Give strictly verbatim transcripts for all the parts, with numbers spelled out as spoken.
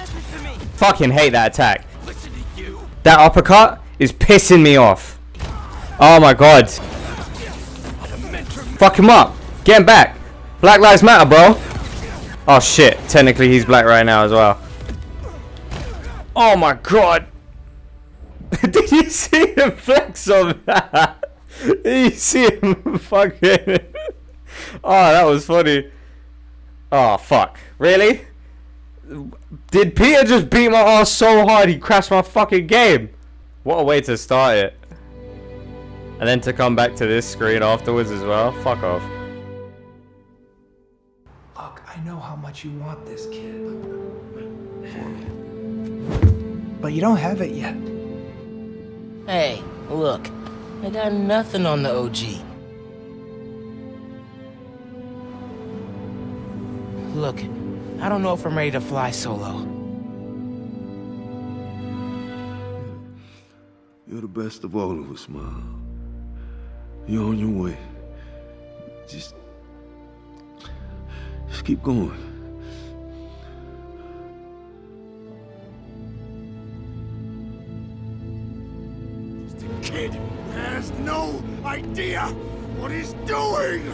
Fucking hate that attack. That uppercut is pissing me off. Oh my god. Fuck him up. Get him back. Black Lives Matter, bro. Oh shit. Technically he's black right now as well. Oh my god. Did you see him flex on that? Did you see him fucking... Oh, that was funny. Oh, fuck. Really? Did Peter just beat my ass so hard he crashed my fucking game? What a way to start it. And then to come back to this screen afterwards as well. Fuck off. Look, I know how much you want this kid. But you don't have it yet. Hey, look. I got nothing on the O G. Look, I don't know if I'm ready to fly solo. You're the best of all of us, Mom. You're on your way. Just... Just keep going. This kid has no idea what he's doing!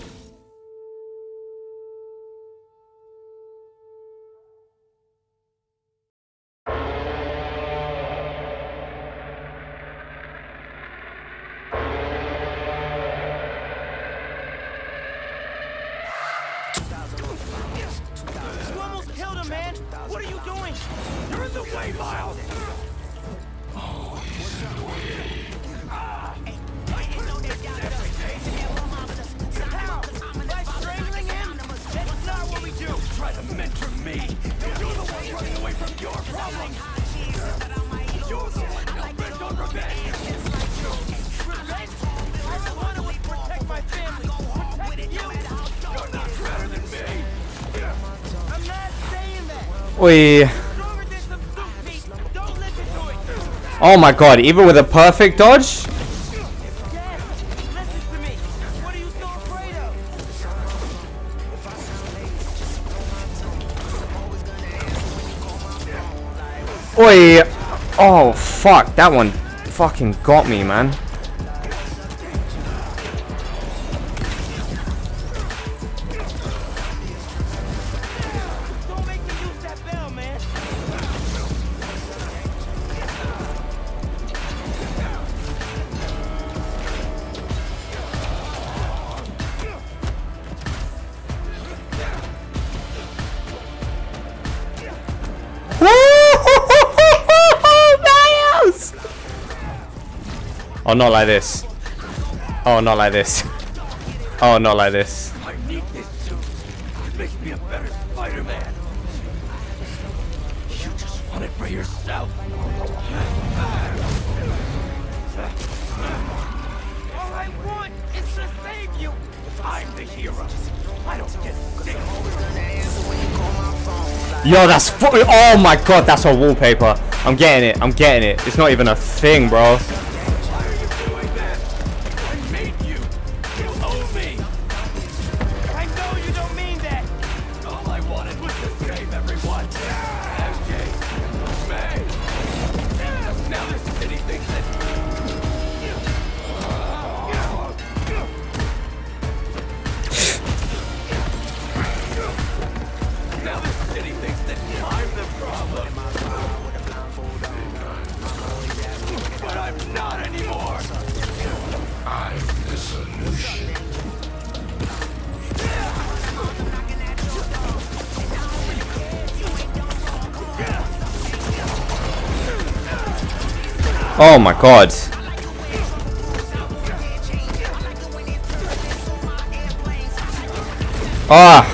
You almost killed him, man! What are you doing? You're in the way, Miles! Oh, he's in the way. How? By strangling him? That's not what we do! Try to mentor me! You're the one running away from your problem! You're the one hell-bent on revenge! Revenge? All I wanted was to protect my family! Protect you! You're not better than me! I'm not saying that! Oi. Stronger than some soup, Pete! Don't listen to it! Oh my god, even with a perfect dodge? Dad, listen to me! What are you so afraid of? Oi. Oh fuck, that one fucking got me, man. Don't make me use that bell, man! Miles! Oh, not like this. Oh, not like this. Oh, not like this. I need this suit. It makes me a better Spider-Man. You just want it for yourself. All I want is to save you! I'm the hero. I don't get sick. Yo, that's fu- oh my god, that's a wallpaper. I'm getting it. I'm getting it. It's not even a thing, bro. Why are you doing this? I made you. You owe me. I know you don't mean that! All I wanted was to save everyone. M J, May. Now this city thinks that. Now this city thinks that I'm the problem. But I'm not anymore. I'm the solution. Oh my god. Ah.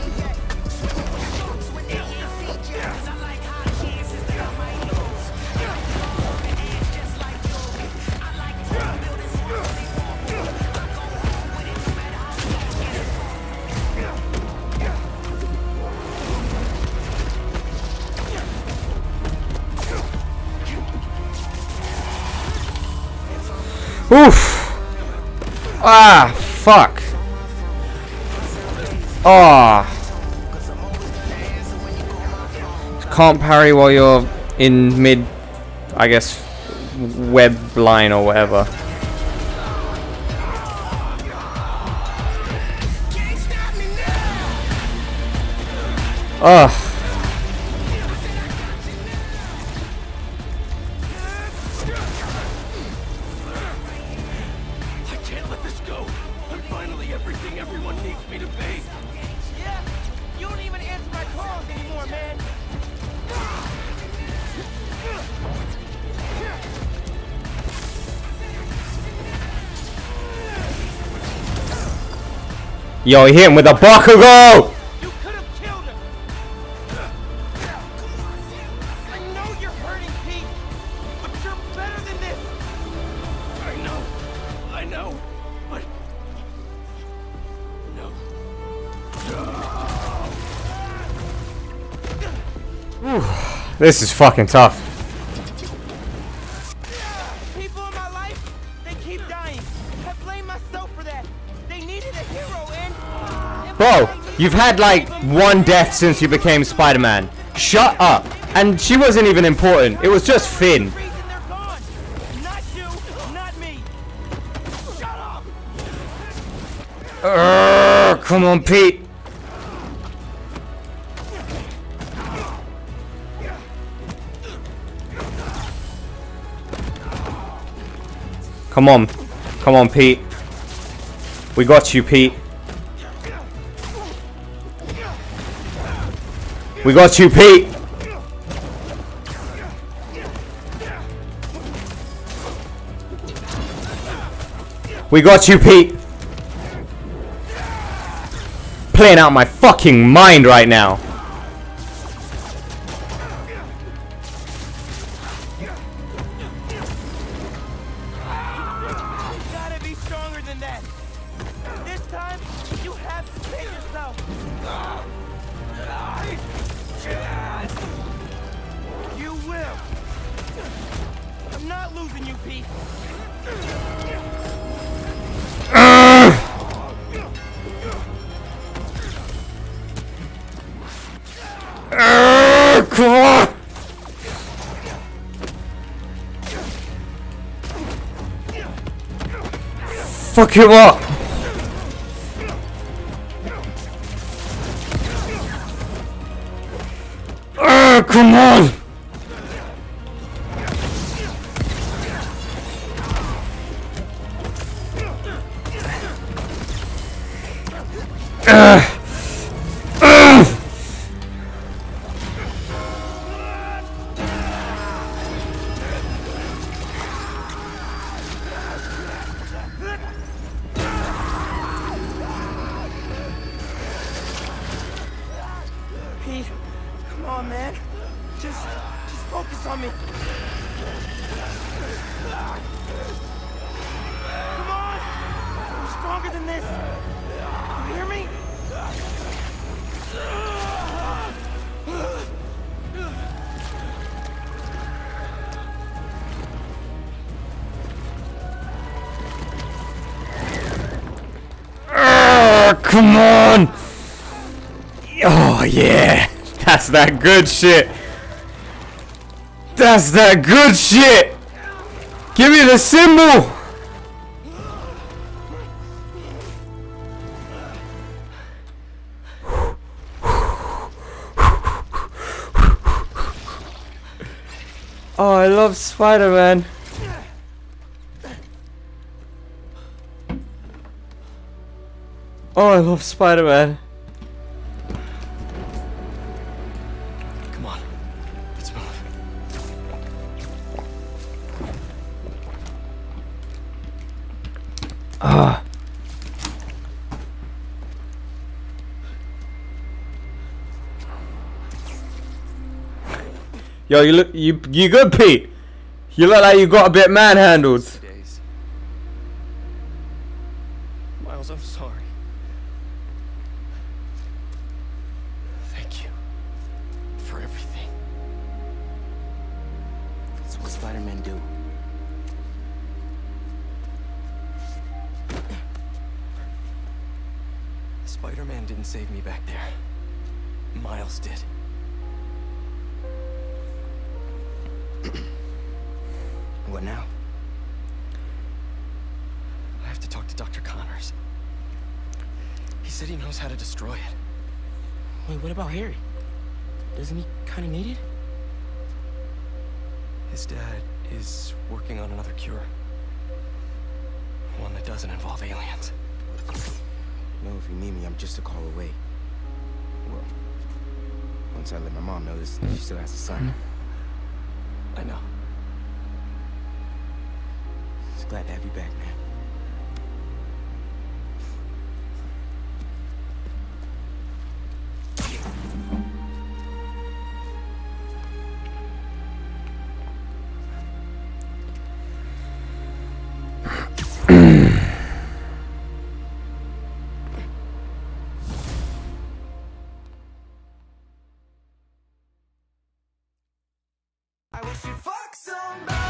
Oof. Ah, fuck. Ah. can't parry while you're in mid, I guess, web line or whatever. Ugh. I can't let this go. I'm finally everything everyone needs me to be. Yeah? You don't even answer my calls anymore, man. Yo, he hit him with a Bakugo! You could have killed him. I know you're hurting, Pete, but you're better than this. I know. I know. But no. This is fucking tough. People in my life, they keep dying. I blame myself for that. They needed a hero, and... Bro, you've had like one death since you became Spider-Man. Shut up. And she wasn't even important. It was just Finn. Reason they're gone. Not you, not me. Shut up. Urgh, come on, Pete. Come on. Come on, Pete. We got you, Pete. We got you, Pete. We got you, Pete. Playing out my fucking mind right now. You gotta be stronger than that. This time, you have to save yourself. You will. I'm not losing you, Pete. Uh, come on. Fuck him up. Uh, come on. Uh, uh. Pete, come on, man. Just, just focus on me. Come on. I'm stronger than this. You hear me? Uh, come on. Oh yeah, that's that good shit. That's that good shit. Give me the symbol. Oh, I love Spider-Man. Oh, I love Spider-Man. Come on. Let's move. Ah. Yo, you look you you good, Pete? You look like you got a bit manhandled. Days. Miles, I'm sorry. Thank you for everything. That's what Spider-Man do. Spider-Man didn't save me back there. Miles did. What now? I have to talk to Doctor Connors. He said he knows how to destroy it. Wait, what about Harry? Doesn't he kind of need it? His dad is working on another cure. One that doesn't involve aliens. You know, if you need me, I'm just a call away. Well, once I let my mom know this, she still has a son. I know. Just glad to have you back, man. I wish you'd fuck somebody.